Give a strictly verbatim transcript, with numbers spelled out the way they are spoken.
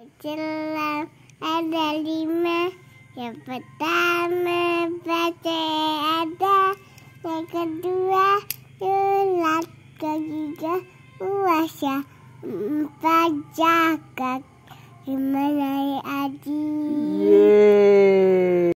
Selam ada lima. Yang pertama baca ada, yang kedua sholat, ketiga puasa, empat zakat, lima naik haji.